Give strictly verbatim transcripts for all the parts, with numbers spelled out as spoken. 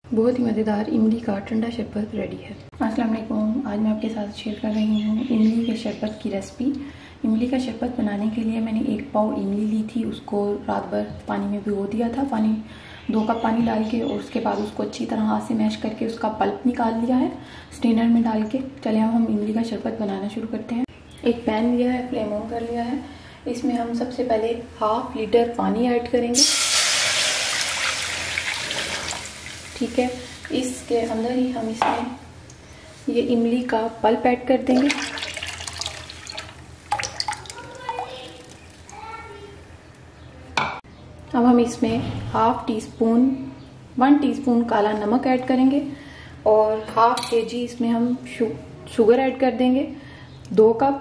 बहुत ही मज़ेदार इमली का ठंडा शरबत रेडी है। अस्सलाम वालेकुम। आज मैं आपके साथ शेयर कर रही हूँ इमली के शरबत की रेसिपी। इमली का शरबत बनाने के लिए मैंने एक पाव इमली ली थी, उसको रात भर पानी में भिगो दिया था। पानी दो कप पानी डाल के, और उसके बाद उसको अच्छी तरह हाथ से मैश करके उसका पल्प निकाल लिया है स्ट्रेनर में डाल के। चले अब हम इमली का शरबत बनाना शुरू करते हैं। एक पैन लिया है, फ्लेम ऑन कर लिया है। इसमें हम सबसे पहले हाफ लीटर पानी ऐड करेंगे। ठीक है, इसके अंदर ही हम इसमें ये इमली का पल्प ऐड कर देंगे। अब हम इसमें half teaspoon one teaspoon काला नमक ऐड करेंगे, और हाफ के जी इसमें हम शु, शुगर ऐड कर देंगे, दो कप।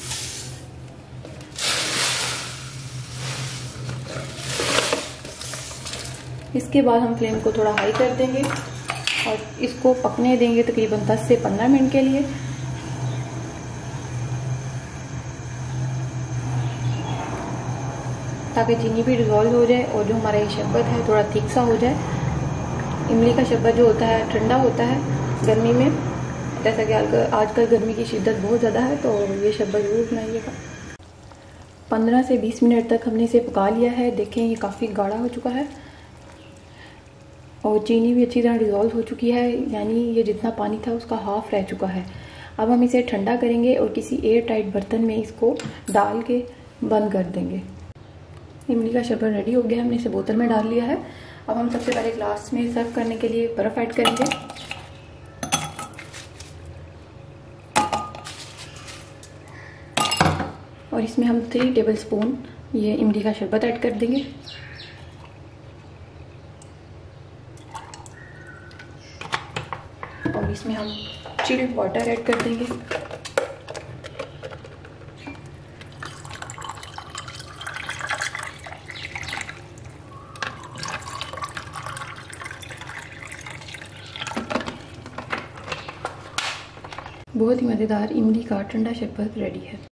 इसके बाद हम फ्लेम को थोड़ा हाई कर देंगे और इसको पकने देंगे तकरीबन दस से पंद्रह मिनट के लिए। ताकि चीनी भी डिज़ोल्व हो जाए और जो हमारा ये शरबत है थोड़ा थिक सा हो जाए। इमली का शरबत जो होता है ठंडा होता है गर्मी में, जैसा कि आजकल गर्मी की शिद्दत बहुत ज़्यादा है, तो ये शरबत ज़रूर बनाइएगा। पंद्रह से बीस मिनट तक हमने इसे पका लिया है। देखें ये काफ़ी गाढ़ा हो चुका है और चीनी भी अच्छी तरह डिज़ोल्व हो चुकी है, यानी ये जितना पानी था उसका हाफ रह चुका है। अब हम इसे ठंडा करेंगे और किसी एयर टाइट बर्तन में इसको डाल के बंद कर देंगे। इमली का शरबत रेडी हो गया, हमने इसे बोतल में डाल लिया है। अब हम सबसे पहले ग्लास में सर्व करने के लिए बर्फ़ ऐड करेंगे। और इसमें हम थ्री टेबल स्पून ये इमली का शरबत ऐड कर देंगे। और इसमें हम चिल्ड वाटर ऐड कर देंगे। बहुत ही मज़ेदार इमली का ठंडा शरबत रेडी है।